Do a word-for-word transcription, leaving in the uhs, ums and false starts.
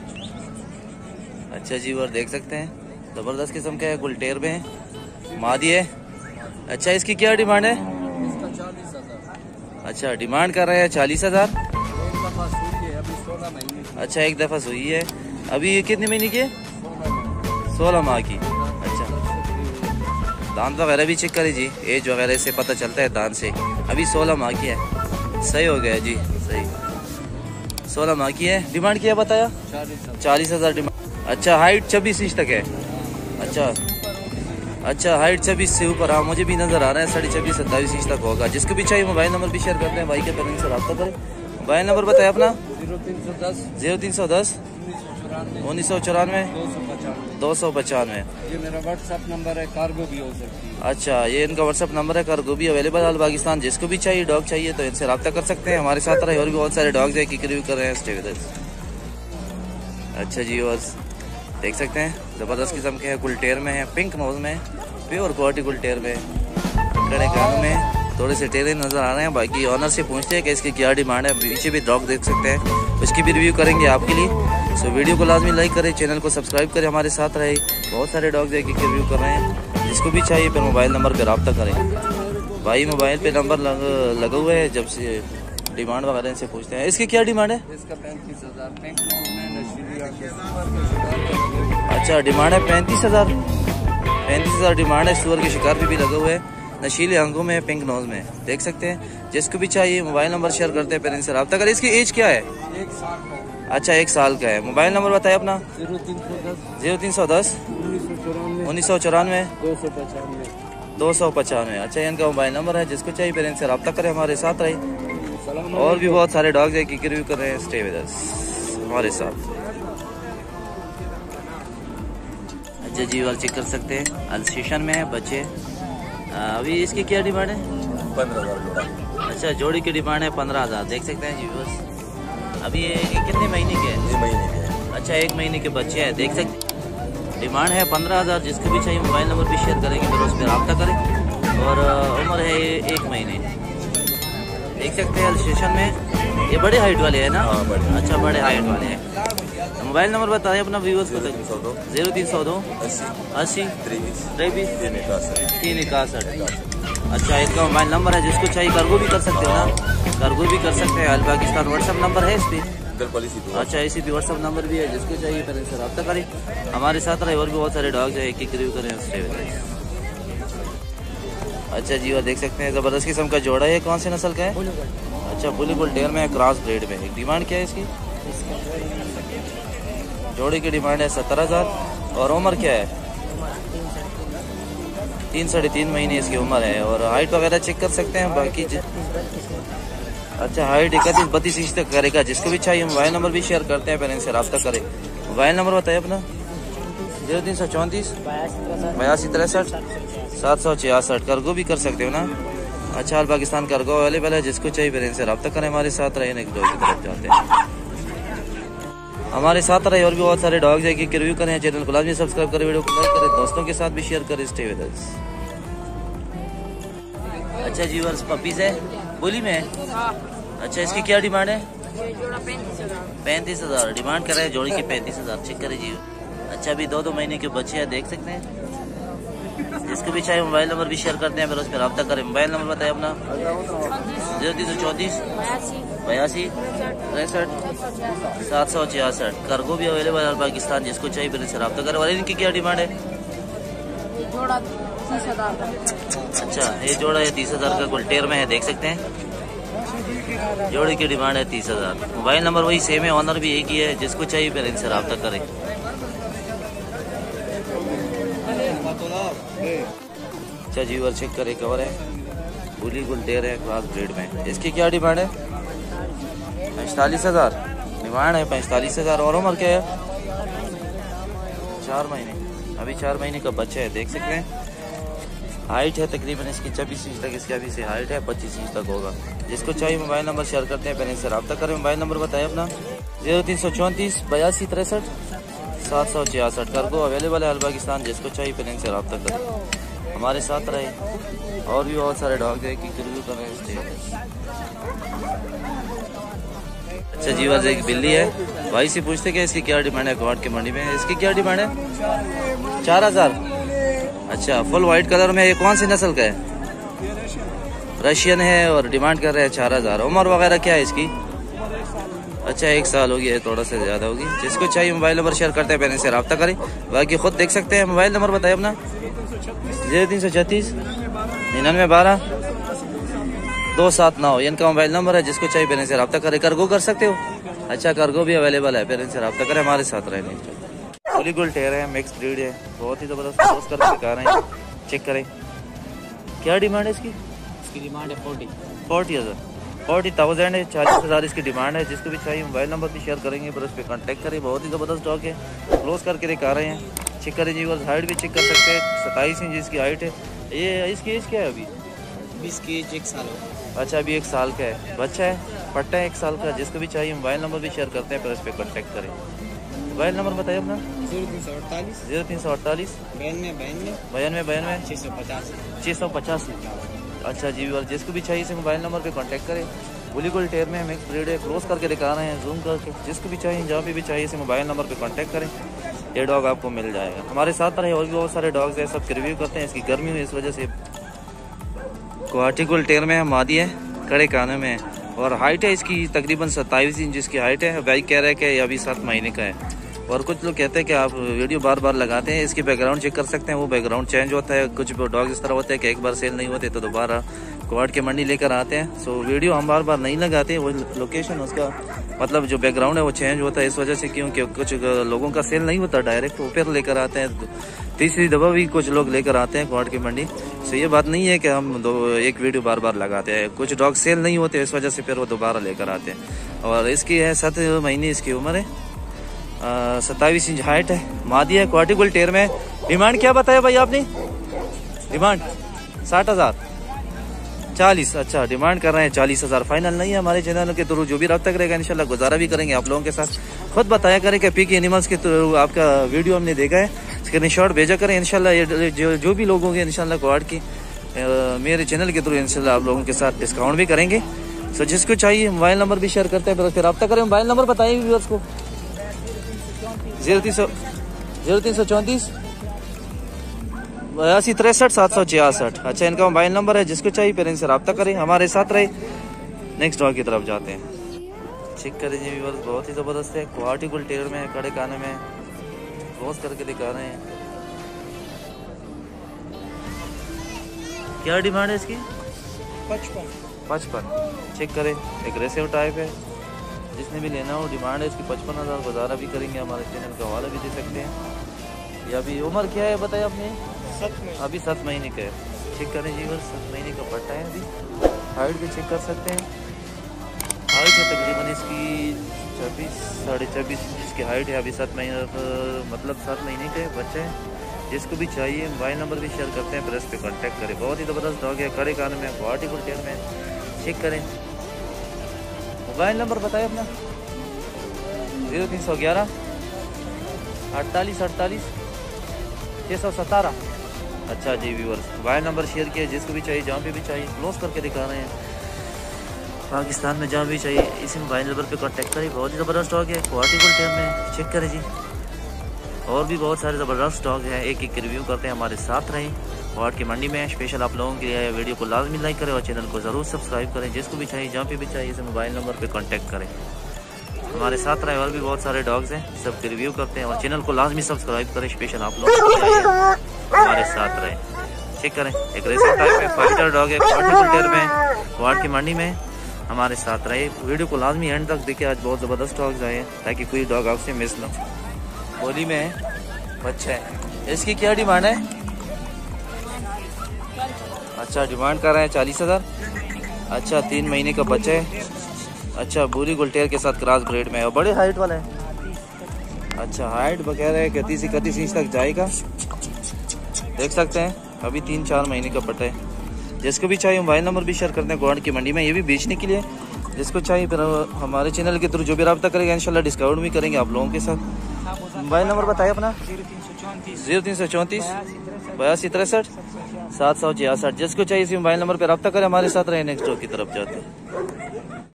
अच्छा जी, और देख सकते हैं ज़बरदस्त किस्म का है, गुलटेर में है, मादी है। अच्छा, इसकी क्या डिमांड है? इसका चालीस हजार। अच्छा, डिमांड कर रहे हैं चालीस हजार। एक दफा सूई है अभी, सोलह महीने की। अच्छा, एक दफा सुई है अभी। ये कितने महीने की है? सोलह माह की। अच्छा, दांत वगैरह भी चेक करें जी, एज वगैरह से पता चलता है दांत से। अभी सोलह माह की है, सही हो गया जी, सही सोलह माह की है। डिमांड क्या बताया? चालीस हजार डिमांड। अच्छा, हाइट छब्बीस इंच तक है। अच्छा अच्छा, हाइट छब्बीस से ऊपर। हाँ, मुझे भी नजर आ रहा है साढ़े छब्बीस सत्ताईस इंच तक होगा। जिसको भी चाहिए मोबाइल नंबर भी शेयर करते हैं, भाई के पेरेंट्स से रब्ता करें। मोबाइल नंबर बताया अपना? जीरो तीन सौ दस जीरो तीन सौ दस उन्नीस सौ चौरानवे दो सौ पचानवे। ये मेरा व्हाट्सएप नंबर है, कार्गो भी हो सकती है। अच्छा, ये इनका व्हाट्सएप नंबर है, कार्गो भी अवेलेबल है पाकिस्तान। जिसको भी चाहिए डॉग चाहिए तो इनसे रब्ता कर सकते हैं। हमारे साथ रहे और भी बहुत सारे डॉग्स है कि रिव्यू कर रहे हैं, स्टे विद अस। अच्छा जी, और देख सकते हैं ज़बरदस्त किस्म के है, गुलटेर में है, पिंक नोज में, प्योर क्वालिटी गुलटेर में, कड़े कानों में, थोड़े से टेरे नजर आ रहे हैं। बाकी ऑनर से पूछते हैं कि इसकी क्या डिमांड है। पीछे भी डॉग देख सकते हैं, उसकी भी रिव्यू करेंगे आपके लिए। सो वीडियो को लाजमी लाइक करें, चैनल को सब्सक्राइब करें, हमारे साथ रहे। बहुत सारे डॉग्स है कि रिव्यू कर रहे हैं। जिसको भी चाहिए फिर मोबाइल नंबर पर रब्ता करें। भाई मोबाइल पे नंबर लग, लगा हुए है, जब से डिमांड वगैरह से पूछते हैं। इसकी क्या डिमांड है? इसका पैंतीस हजार। अच्छा, डिमांड है पैंतीस हजार पैंतीस हजार डिमांड है। सुअर के शिकार पे भी लगे हुए हैं, नशीले अंगों में, पिंक नोज में, देख सकते हैं। जिसको भी चाहिए मोबाइल नंबर शेयर करते हैं, पेरेंट्स से रब्ता करें। इसकी एज क्या है? एक साल का। अच्छा, एक साल का है। मोबाइल नंबर बताए अपना? जीरो तीन सौ दस जीरो तीन सौ दस उन्नीस सौ चौरानवे उन्नीस सौ चौरानवे दो सौ पचानवे दो सौ पचानवे। अच्छा, इनका मोबाइल नंबर है। जिसको चाहिए पेरेंट्स से रब्ता करें, हमारे साथ रहे। और भी बहुत सारे डॉग्स है कि रिव्यू कर रहे हैं, स्टे विद अस, हमारे साथ। अच्छा जी, वाल चेक कर सकते हैं, अल्सेशन में है बच्चे। अभी इसकी क्या डिमांड है? पंद्रह हजार। अच्छा, जोड़ी की डिमांड है पंद्रह हजार। देख सकते हैं जी बस। अभी ये कितने महीने के हैं? ये महीने के हैं। अच्छा, एक महीने के बच्चे हैं, देख सकते। डिमांड है पंद्रह हजार। जिसको भी चाहिए मोबाइल नंबर भी शेयर करेंगे, फिर उस पर रब्ता करें। और उम्र है ये एक महीने, देख सकते हैं अल्सेशन में। ये बड़े हाइट वाले हैं ना? हाँ, बड़े। अच्छा, बड़े हाइट वाले हैं। मोबाइल नंबर बताएं अपना व्यूअर्स को। जीरो तीन सौ दो अस्सी तेईस तीन इकसठ। अच्छा, इनका मोबाइल नंबर है। जिसको चाहिए कार्गो भी कर सकते हो ना, कार्गो भी कर सकते हैं। ऑल पाकिस्तान व्हाट्सएप नंबर है इस पर। अच्छा, इसी भी व्हाट्सएप नंबर भी है। जिसको चाहिए फिर इनसे रब्ता करें, हमारे साथ रहे। और भी बहुत सारे डॉग्स है, एक एक रिव्यू करें, स्टे विद अस। अच्छा जी, और देख सकते हैं ज़बरदस्त किस्म का जोड़ा है। कौन सी नस्ल का है? अच्छा, बुली गुलटेर में, क्रॉस ब्रीड में। एक डिमांड क्या है इसकी? जोड़ी की डिमांड है सत्तर हजार। और उम्र क्या है? तीन साढ़े तीन महीने इसकी उम्र है। और हाइट वगैरह चेक कर सकते हैं। बाकी ज... अच्छा, हाइट इकतीस बत्तीस इंच तक करेगा। जिसको भी चाहिए मोबाइल नंबर भी शेयर करते हैं, पेरेंट्स से रब्ता करें। मोबाइल नंबर बताइए अपना? जीरो तीन सौ चौंतीस बयासी तिरसठ सात सौ छियासठ। कार्गो भी कर सकते हो ना? अच्छा, ऑल पाकिस्तान कार्गो अवेलेबल है। जिसको चाहिए पेरेंट्स से रब्ता करें, हमारे साथ रहे। नेक्स्ट डॉग की तरफ जाते हैं, हमारे साथ रहे। और भी बहुत सारे डॉग्स है कि रिव्यू करें। चैनल को लाजमी सब्सक्राइब करें, वीडियो को लाइक करें, दोस्तों के साथ भी शेयर करें, स्टे विद अस। अच्छा जी, वर्स पपीज है, बोली में है। अच्छा, इसकी क्या डिमांड है? पैंतीस हजार डिमांड कर रहे हैं, जोड़ी की पैंतीस हजार। चेक करें जी। अच्छा, अभी दो दो महीने के बच्चे हैं, देख सकते हैं। जिसको भी चाहिए मोबाइल नंबर भी शेयर करते हैं, फिर उस पर रब्ता करें। मोबाइल नंबर बताए अपना? जीरो तीन सौ चौंतीस बयासी तिरसठ सात सौ छियासठ। कार्गो भी अवेलेबल है पाकिस्तान। जिसको चाहिए फिर इनसे रब्ता करें। और इनकी क्या डिमांड है? अच्छा, ये जोड़ा है तीस हजार का, गुलटेर में है, देख सकते हैं। जोड़ी की डिमांड है तीस हजार। मोबाइल नंबर वही सेम है, ऑनर भी एक ही है। जिसको चाहिए फिर इनसे रब्ता करें। अच्छा जी, और चेक करें, कवर है, बुली गुलटेर है, क्रॉस ब्रीड में। इसकी क्या डिमांड है? पैंतालीस हजार डिमांड है, पैंतालीस हजार। और उम्र क्या है? चार महीने, अभी चार महीने का बच्चा है, देख सकते हैं। हाइट है तकरीबन इसकी छब्बीस इंच तक, इसकी अभी से हाइट है, पच्चीस इंच तक होगा। जिसको चाहिए मोबाइल नंबर शेयर करते हैं, पहले से रब्ता करें। मोबाइल नंबर बताए अपना? जीरो तीन सौ चौंतीस बयासी तिरसठ सात सौ छियासठ। कार्गो अवेलेबल है ऑल पाकिस्तान। जिसको चाहिए पहले से रब्ता करें, हमारे साथ रहे। और भी बहुत सारे डॉग है कि रिव्यू कर रहे हैं। अच्छा जी वर्ष एक बिल्ली है। भाई से पूछते कि इसकी क्या डिमांड है क्वाड की मंडी में? इसकी क्या डिमांड है? चार हजार। अच्छा, फुल व्हाइट कलर में। ये कौन सी नस्ल का है? रशियन है और डिमांड कर रहे हैं चार हजार। उम्र वगैरह क्या है इसकी? अच्छा, एक साल होगी है, थोड़ा सा ज़्यादा होगी। जिसको चाहिए मोबाइल नंबर शेयर करते हैं, पहले से रब्ता करें, बाकी खुद देख सकते हैं। मोबाइल नंबर बताइए अपना। जीरो तीन सौ छत्तीस निन्यानवे बारह दो सात नौ इनका मोबाइल नंबर है। जिसको चाहिए पहले से रब्ता करें। कार्गो कर सकते हो? अच्छा, कार्गो भी अवेलेबल है, पहले से रब्ता करें, हमारे साथ रहेंगे। फुली गुल टेयर है, मिक्स ब्रीड है, बहुत ही ज़बरदस्त पोस्ट करके दिखा रहे हैं। चेक करें क्या डिमांड है इसकी? इसकी डिमांड है फोर्टी फोर्टी हज़ार फोर्टी थाउजेंड है, चालीस हज़ार इसकी डिमांड है। जिसको भी चाहिए मोबाइल नंबर भी शेयर करेंगे, पर उस पर कॉन्टैक्ट करें। बहुत ही ज़बरदस्त डॉग है, क्लोज करके दिखा रहे हैं। चेक करें जी, हाइट भी चेक कर सकते हैं। सत्ताईस इंच इसकी हाइट है। ये इसकी एज क्या है अभी? इसकी एज एक साल हो। अच्छा, अभी एक साल का है, बच्चा है, पट्टा है एक साल का। जिसको भी चाहिए मोबाइल नंबर भी शेयर करते हैं, पर उस पर कॉन्टैक्ट करें। मोबाइल नंबर बताइए अपना। जीरो तीन सौ अड़तालीस जीरो तीन सौ अड़तालीस बयानवे बयानवे बयानवे बयानवे छः सौ पचासी छः सौ पचासी। अच्छा जी, और जिसको भी चाहिए इसे मोबाइल नंबर पे कांटेक्ट करें। बुलीगुल टेयर में मिक्स ब्रीड है, क्लोज करके दिखा रहे हैं, जूम करके। जिसको भी चाहिए, जहाँ पे भी चाहिए, इसे मोबाइल नंबर पे कांटेक्ट करें, ये डॉग आपको मिल जाएगा। हमारे साथ रहे और भी बहुत सारे डॉग्स हैं, सब रिव्यू करते हैं। इसकी गर्मी हुई इस वजह से। गुवाहाटी टेयर में मादी है, कड़े कानों में है, और हाइट है इसकी तकरीबन सत्ताईस इंच इसकी हाइट है। भाई कह रहा है कि अभी सात महीने का है। और कुछ लोग कहते हैं कि आप वीडियो बार बार लगाते हैं, इसकी बैकग्राउंड चेक कर सकते हैं। वो बैकग्राउंड चेंज होता है। कुछ डॉग इस तरह होते हैं कि एक बार सेल नहीं होते तो दोबारा क्वाड के मंडी लेकर आते हैं। सो वीडियो हम बार बार नहीं लगाते, वो लोकेशन उसका मतलब जो बैकग्राउंड है वो चेंज होता है इस वजह से, क्योंकि कुछ लोगों का सेल नहीं होता, डायरेक्ट ऊपर लेकर आते हैं। तीसरी दफ़ा भी कुछ लोग लेकर आते हैं क्वाड की मंडी। सो ये बात नहीं है कि हम दो एक वीडियो बार बार लगाते हैं। कुछ डॉग सेल नहीं होते, इस वजह से फिर वो दोबारा लेकर आते हैं। और इसकी है सात महीने इसकी उम्र है, सत्ताईस इंच हाइट है, मादी है, क्वाड्रिगुल टेयर में। डिमांड क्या बताया भाई आपने? डिमांड साठ हजार चालीस। अच्छा, डिमांड कर रहे हैं चालीस हजार। फाइनल नहीं है। हमारे चैनल के थ्रू जो भी रब्ता करेगा इंशाल्लाह गुजारा भी करेंगे आप लोगों के साथ। खुद बताया करें कि पीके एनिमल्स के थ्रू आपका वीडियो हमने देखा है, स्क्रीनशॉट भेजा करें। इंशाल्लाह ये जो, जो भी लोग होंगे इंशाल्लाह क्वाड की आ, मेरे चैनल के थ्रू इंशाल्लाह आप लोगों के साथ डिस्काउंट भी करेंगे। सो जिसको चाहिए मोबाइल नंबर भी शेयर करते हैं, फिर रब्ता करें। मोबाइल नंबर बताइए व्यूअर्स को। जीरो तीन सौ जीरो तीन सौ चौंतीस बयासी तिरसठ सात सौ छियासठ। अच्छा, इनका मोबाइल नंबर है। जिसको चाहिए फिर इनसे रब्ता करें, हमारे साथ रहे। नेक्स्ट डॉग की तरफ जाते हैं। चेक करें जी व्यूअर्स, बहुत ही ज़बरदस्त है, गुवाहाटी टेयर में, कड़े काने में, क्लोज करके दिखा रहे हैं। क्या डिमांड है इसकी? पचपन पचपन। चेक करें, एग्रेसिव टाइप है। जिसने भी लेना हो, डिमांड है इसकी पचपन हज़ार। गुजारा भी करेंगे, हमारे चैनल का हवाला भी दे सकते हैं। या अभी उम्र क्या है बताया आपने? अभी सात महीने का है। चेक करें जी बस, सात महीने का पट्टा है अभी। हाइट भी चेक कर सकते हैं। हाइट है तकरीबन इसकी छब्बीस साढ़े छब्बीस इंच इसकी हाइट है। अभी सात महीने मतलब सात महीने का बच्चा है। जिसको भी चाहिए मोबाइल नंबर भी शेयर करते हैं, प्रेस पे कांटेक्ट करें। बहुत ही ज़बरदस्त डॉग है, कड़े कान में, गुवाहाटी टेयर में। चेक करें, मोबाइल नंबर बताए अपना। जीरो तीन सौ ग्यारह अड़तालीस अड़तालीस छः सौ सतारह। अच्छा जी व्यूअर्स, मोबाइल नंबर शेयर किया। जिसको भी चाहिए, जहाँ पे भी चाहिए, क्लोज करके दिखा रहे हैं। पाकिस्तान में जहाँ भी चाहिए इसी मोबाइल नंबर पे कांटेक्ट करें। बहुत ही ज़बरदस्त डॉग है, गुवाहाटी टेयर में। चेक करें जी, और भी बहुत सारे ज़बरदस्त डॉग हैं, एक एक रिव्यू करते हैं। हमारे साथ रहें। क्वाड की मंडी में स्पेशल आप लोगों के लिए वीडियो को लाजमी लाइक करें और चैनल को ज़रूर सब्सक्राइब करें। जिसको भी चाहिए, जहाँ पे भी चाहिए, इसे मोबाइल नंबर पे कांटेक्ट करें। हमारे साथ रहे। और भी बहुत सारे डॉग्स हैं, सबके रिव्यू करते हैं। और चैनल को लाजमी सब्सक्राइब करें, स्पेशल आप लोग हमारे साथ रहे। चेक करें, एक रेसिंग टाइप है, फाइटर डॉग है, क्वाड टेयर में, क्वाड की मंडी में। हमारे साथ रहे। वीडियो को लाजमी एंड तक देखिए, आज बहुत ज़बरदस्त डॉग्स आए हैं, ताकि कोई डॉग आपसे मिस ना हो। बोली में बच्चा है, इसकी क्या डिमांड है? अच्छा, डिमांड कर रहे हैं चालीस हज़ार। अच्छा, तीन महीने का बच्चा है। अच्छा, बुरी गुलटेयर के साथ क्रॉस ब्रीड में है, और बड़े हाइट वाला है। अच्छा, हाइट वगैरह है, इकतीस इकतीस इंच तक जाएगा। देख सकते हैं, अभी तीन चार महीने का पट्टा है। जिसको भी चाहिए मोबाइल नंबर भी शेयर करते हैं गुवाहाटी की मंडी में, ये भी बेचने के लिए। जिसको चाहिए फिर हमारे चैनल के थ्रू जो भी रब्ता करेगा इंशाल्लाह डिस्काउंट भी करेंगे आप लोगों के साथ। मोबाइल नंबर बताइए अपना। जीरो तीन सौ चौंतीस बयासी तिरसठ सात सौ छियासठ। जिसको चाहिए इसी मोबाइल नंबर पर रब्ता करें, हमारे साथ रहे। नेक्स्ट डॉग की तरफ जाते हैं।